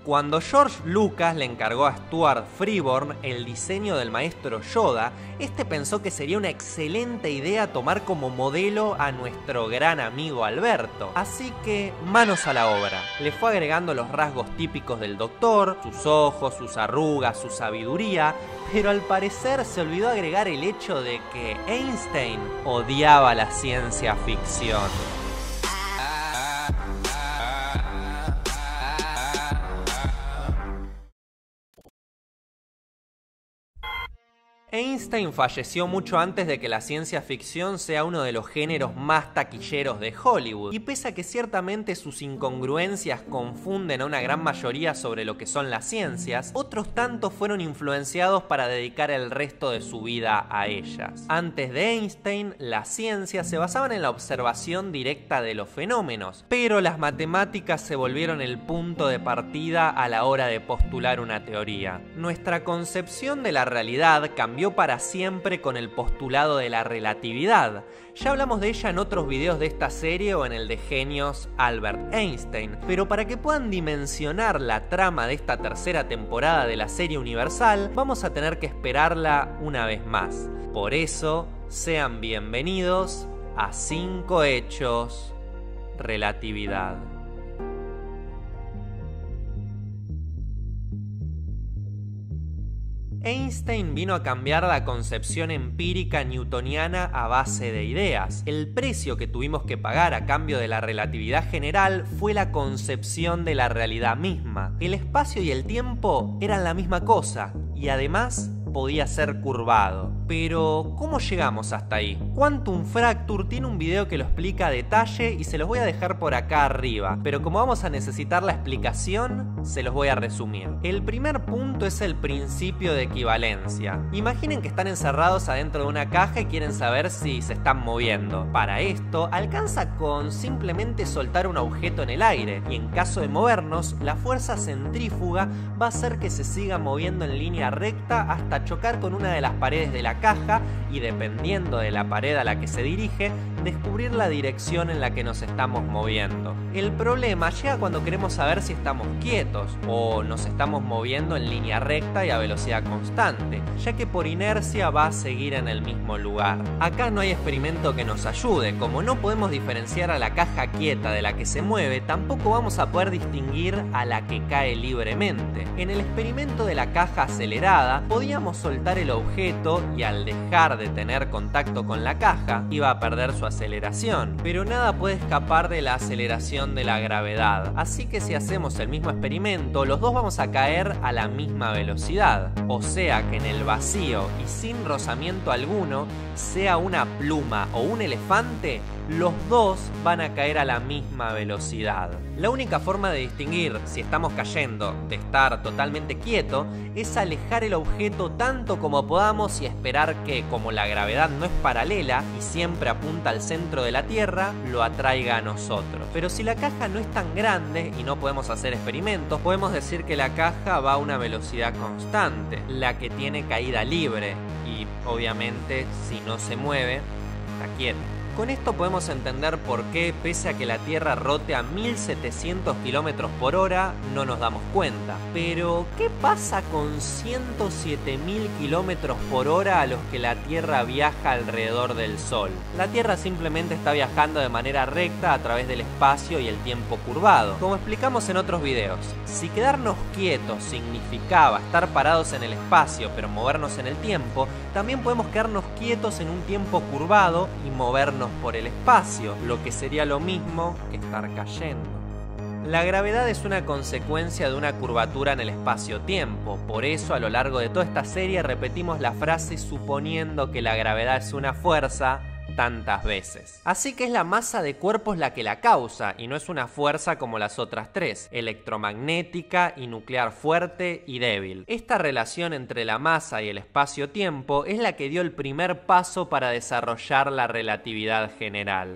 Cuando George Lucas le encargó a Stuart Freeborn el diseño del maestro Yoda, este pensó que sería una excelente idea tomar como modelo a nuestro gran amigo Alberto. Así que, manos a la obra. Le fue agregando los rasgos típicos del Doctor, sus ojos, sus arrugas, su sabiduría, pero al parecer se olvidó agregar el hecho de que Einstein odiaba la ciencia ficción. Einstein falleció mucho antes de que la ciencia ficción sea uno de los géneros más taquilleros de Hollywood, y pese a que ciertamente sus incongruencias confunden a una gran mayoría sobre lo que son las ciencias, otros tantos fueron influenciados para dedicar el resto de su vida a ellas. Antes de Einstein, las ciencias se basaban en la observación directa de los fenómenos, pero las matemáticas se volvieron el punto de partida a la hora de postular una teoría. Nuestra concepción de la realidad cambió para siempre con el postulado de la relatividad. Ya hablamos de ella en otros videos de esta serie o en el de genios Albert Einstein, pero para que puedan dimensionar la trama de esta tercera temporada de la serie universal, vamos a tener que esperarla una vez más. Por eso, sean bienvenidos a 5 hechos, relatividad. Einstein vino a cambiar la concepción empírica newtoniana a base de ideas. El precio que tuvimos que pagar a cambio de la relatividad general fue la concepción de la realidad misma. El espacio y el tiempo eran la misma cosa, y además podía ser curvado. Pero, ¿cómo llegamos hasta ahí? Quantum Fracture tiene un video que lo explica a detalle y se los voy a dejar por acá arriba, pero como vamos a necesitar la explicación, se los voy a resumir. El primer punto es el principio de equivalencia. Imaginen que están encerrados adentro de una caja y quieren saber si se están moviendo. Para esto, alcanza con simplemente soltar un objeto en el aire, y en caso de movernos, la fuerza centrífuga va a hacer que se siga moviendo en línea recta hasta chocar con una de las paredes de la caja y, dependiendo de la pared a la que se dirige, descubrir la dirección en la que nos estamos moviendo. El problema llega cuando queremos saber si estamos quietos o nos estamos moviendo en línea recta y a velocidad constante, ya que por inercia va a seguir en el mismo lugar. Acá no hay experimento que nos ayude. Como no podemos diferenciar a la caja quieta de la que se mueve, tampoco vamos a poder distinguir a la que cae libremente. En el experimento de la caja acelerada, podíamos soltar el objeto y al dejar de tener contacto con la caja, iba a perder su aceleración. Pero nada puede escapar de la aceleración de la gravedad, así que si hacemos el mismo experimento, los dos vamos a caer a la misma velocidad. O sea que en el vacío y sin rozamiento alguno, sea una pluma o un elefante, los dos van a caer a la misma velocidad. La única forma de distinguir si estamos cayendo de estar totalmente quieto es alejar el objeto tanto como podamos y esperar que, como la gravedad no es paralela y siempre apunta al centro de la Tierra, lo atraiga a nosotros. Pero si la caja no es tan grande y no podemos hacer experimentos, podemos decir que la caja va a una velocidad constante, la que tiene caída libre, y obviamente si no se mueve, está quieta. Con esto podemos entender por qué, pese a que la Tierra rote a 1700 km por hora, no nos damos cuenta. Pero, ¿qué pasa con 107.000 km por hora a los que la Tierra viaja alrededor del Sol? La Tierra simplemente está viajando de manera recta a través del espacio y el tiempo curvado. Como explicamos en otros videos, si quedarnos quietos significaba estar parados en el espacio pero movernos en el tiempo, también podemos quedarnos quietos en un tiempo curvado y movernos por el espacio, lo que sería lo mismo que estar cayendo. La gravedad es una consecuencia de una curvatura en el espacio-tiempo, por eso a lo largo de toda esta serie repetimos la frase suponiendo que la gravedad es una fuerza tantas veces. Así que es la masa de cuerpos la que la causa y no es una fuerza como las otras tres, electromagnética y nuclear fuerte y débil. Esta relación entre la masa y el espacio-tiempo es la que dio el primer paso para desarrollar la relatividad general.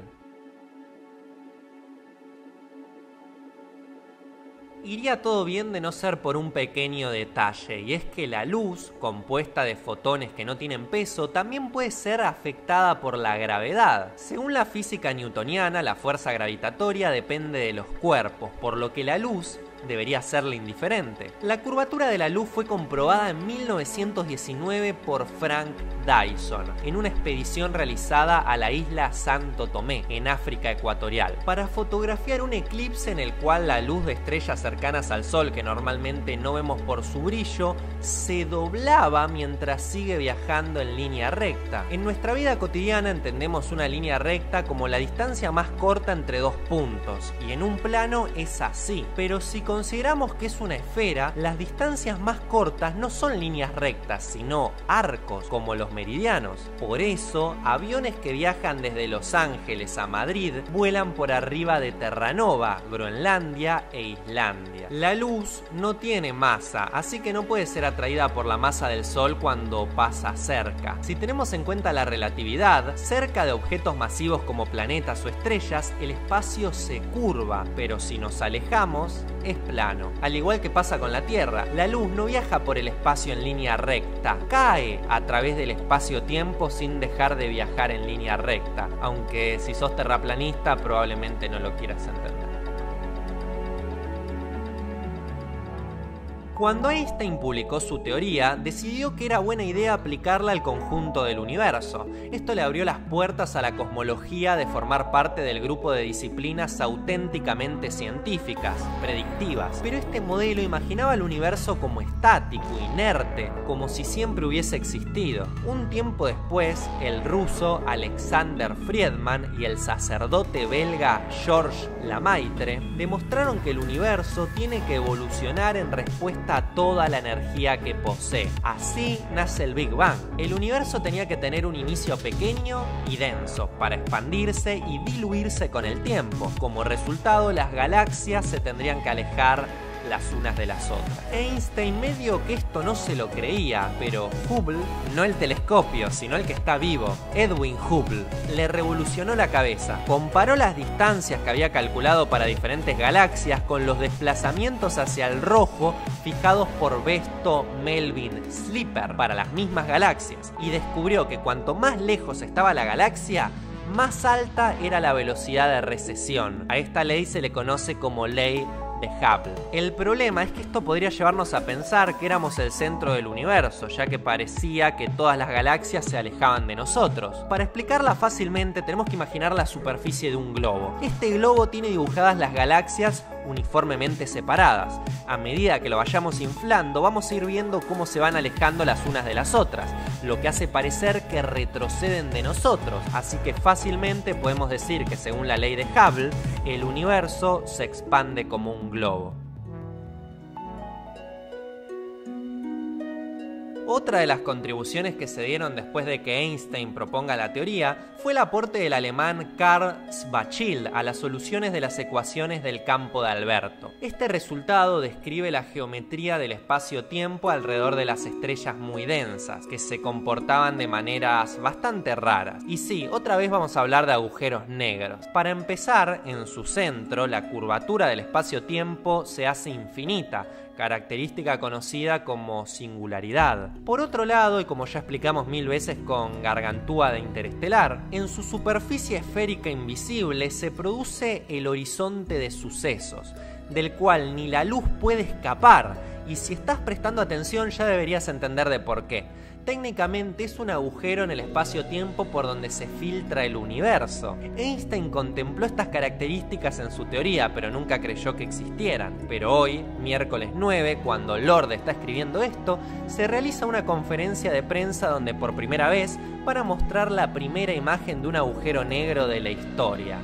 Iría todo bien de no ser por un pequeño detalle, y es que la luz, compuesta de fotones que no tienen peso, también puede ser afectada por la gravedad. Según la física newtoniana, la fuerza gravitatoria depende de los cuerpos, por lo que la luz debería serle indiferente. La curvatura de la luz fue comprobada en 1919 por Frank Dyson en una expedición realizada a la isla Santo Tomé, en África ecuatorial, para fotografiar un eclipse en el cual la luz de estrellas cercanas al Sol, que normalmente no vemos por su brillo, se doblaba mientras sigue viajando en línea recta. En nuestra vida cotidiana entendemos una línea recta como la distancia más corta entre dos puntos, y en un plano es así, pero si consideramos que es una esfera, las distancias más cortas no son líneas rectas, sino arcos, como los meridianos. Por eso, aviones que viajan desde Los Ángeles a Madrid vuelan por arriba de Terranova, Groenlandia e Islandia. La luz no tiene masa, así que no puede ser atraída por la masa del Sol cuando pasa cerca. Si tenemos en cuenta la relatividad, cerca de objetos masivos como planetas o estrellas, el espacio se curva, pero si nos alejamos, es plano. Al igual que pasa con la Tierra, la luz no viaja por el espacio en línea recta, cae a través del espacio-tiempo sin dejar de viajar en línea recta, aunque si sos terraplanista probablemente no lo quieras entender. Cuando Einstein publicó su teoría, decidió que era buena idea aplicarla al conjunto del universo. Esto le abrió las puertas a la cosmología de formar parte del grupo de disciplinas auténticamente científicas, predictivas. Pero este modelo imaginaba el universo como estático, inerte, como si siempre hubiese existido. Un tiempo después, el ruso Alexander Friedman y el sacerdote belga Georges Lemaitre demostraron que el universo tiene que evolucionar en respuesta a toda la energía que posee. Así nace el Big Bang. El universo tenía que tener un inicio pequeño y denso para expandirse y diluirse con el tiempo. Como resultado, las galaxias se tendrían que alejar las unas de las otras. Einstein medio que esto no se lo creía, pero Hubble, no el telescopio, sino el que está vivo, Edwin Hubble, le revolucionó la cabeza. Comparó las distancias que había calculado para diferentes galaxias con los desplazamientos hacia el rojo fijados por Besto Melvin Slipper para las mismas galaxias, y descubrió que cuanto más lejos estaba la galaxia, más alta era la velocidad de recesión. A esta ley se le conoce como ley de Hubble. El problema es que esto podría llevarnos a pensar que éramos el centro del universo, ya que parecía que todas las galaxias se alejaban de nosotros. Para explicarla fácilmente tenemos que imaginar la superficie de un globo. Este globo tiene dibujadas las galaxias uniformemente separadas. A medida que lo vayamos inflando, vamos a ir viendo cómo se van alejando las unas de las otras, lo que hace parecer que retroceden de nosotros, así que fácilmente podemos decir que según la ley de Hubble, el universo se expande como un globo. Otra de las contribuciones que se dieron después de que Einstein proponga la teoría fue el aporte del alemán Carl Schwarzschild a las soluciones de las ecuaciones del campo de Alberto. Este resultado describe la geometría del espacio-tiempo alrededor de las estrellas muy densas, que se comportaban de maneras bastante raras. Y sí, otra vez vamos a hablar de agujeros negros. Para empezar, en su centro, la curvatura del espacio-tiempo se hace infinita, característica conocida como singularidad. Por otro lado, y como ya explicamos 1000 veces con Gargantúa de Interestelar, en su superficie esférica invisible se produce el horizonte de sucesos, del cual ni la luz puede escapar, y si estás prestando atención ya deberías entender de por qué. Técnicamente es un agujero en el espacio-tiempo por donde se filtra el universo. Einstein contempló estas características en su teoría, pero nunca creyó que existieran. Pero hoy, miércoles 9, cuando Lord está escribiendo esto, se realiza una conferencia de prensa donde por primera vez van a mostrar la primera imagen de un agujero negro de la historia.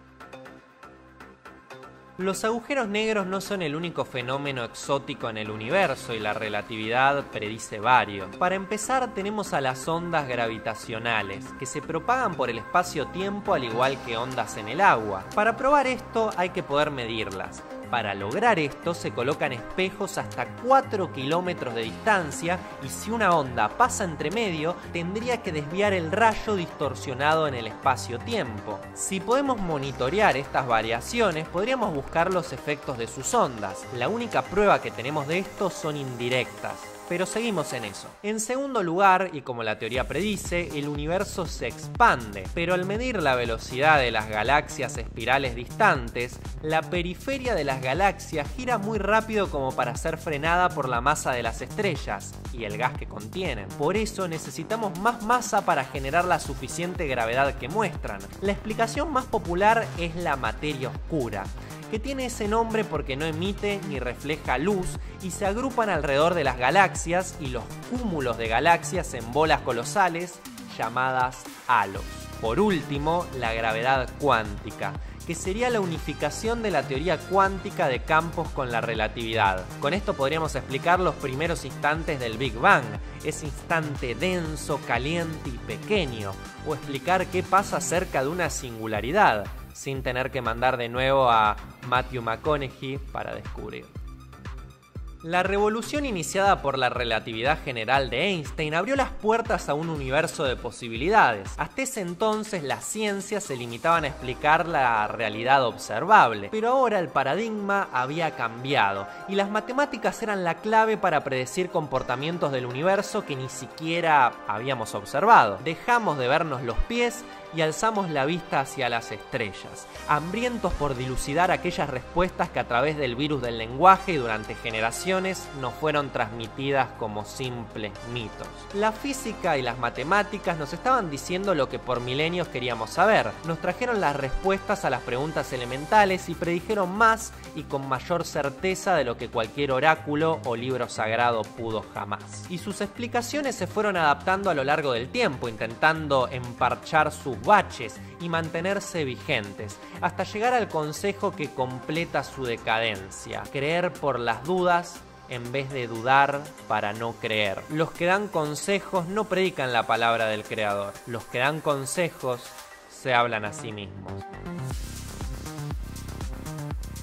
Los agujeros negros no son el único fenómeno exótico en el universo y la relatividad predice varios. Para empezar, tenemos a las ondas gravitacionales, que se propagan por el espacio-tiempo al igual que ondas en el agua. Para probar esto hay que poder medirlas. Para lograr esto se colocan espejos hasta 4 kilómetros de distancia y si una onda pasa entre medio tendría que desviar el rayo distorsionado en el espacio-tiempo. Si podemos monitorear estas variaciones podríamos buscar los efectos de sus ondas. La única prueba que tenemos de esto son indirectas. pero seguimos en eso. En segundo lugar, y como la teoría predice, el universo se expande, pero al medir la velocidad de las galaxias espirales distantes, la periferia de las galaxias gira muy rápido como para ser frenada por la masa de las estrellas y el gas que contienen. Por eso necesitamos más masa para generar la suficiente gravedad que muestran. La explicación más popular es la materia oscura, que tiene ese nombre porque no emite ni refleja luz y se agrupan alrededor de las galaxias y los cúmulos de galaxias en bolas colosales llamadas halos. Por último, la gravedad cuántica, que sería la unificación de la teoría cuántica de campos con la relatividad. Con esto podríamos explicar los primeros instantes del Big Bang, ese instante denso, caliente y pequeño, o explicar qué pasa cerca de una singularidad, sin tener que mandar de nuevo a Matthew McConaughey para descubrir. La revolución iniciada por la relatividad general de Einstein abrió las puertas a un universo de posibilidades. Hasta ese entonces las ciencias se limitaban a explicar la realidad observable, pero ahora el paradigma había cambiado y las matemáticas eran la clave para predecir comportamientos del universo que ni siquiera habíamos observado. Dejamos de vernos los pies y alzamos la vista hacia las estrellas, hambrientos por dilucidar aquellas respuestas que a través del virus del lenguaje y durante generaciones nos fueron transmitidas como simples mitos. La física y las matemáticas nos estaban diciendo lo que por milenios queríamos saber, nos trajeron las respuestas a las preguntas elementales y predijeron más y con mayor certeza de lo que cualquier oráculo o libro sagrado pudo jamás. Y sus explicaciones se fueron adaptando a lo largo del tiempo, intentando emparchar sus baches y mantenerse vigentes, hasta llegar al consejo que completa su decadencia: creer por las dudas en vez de dudar para no creer. Los que dan consejos no predican la palabra del creador, los que dan consejos se hablan a sí mismos.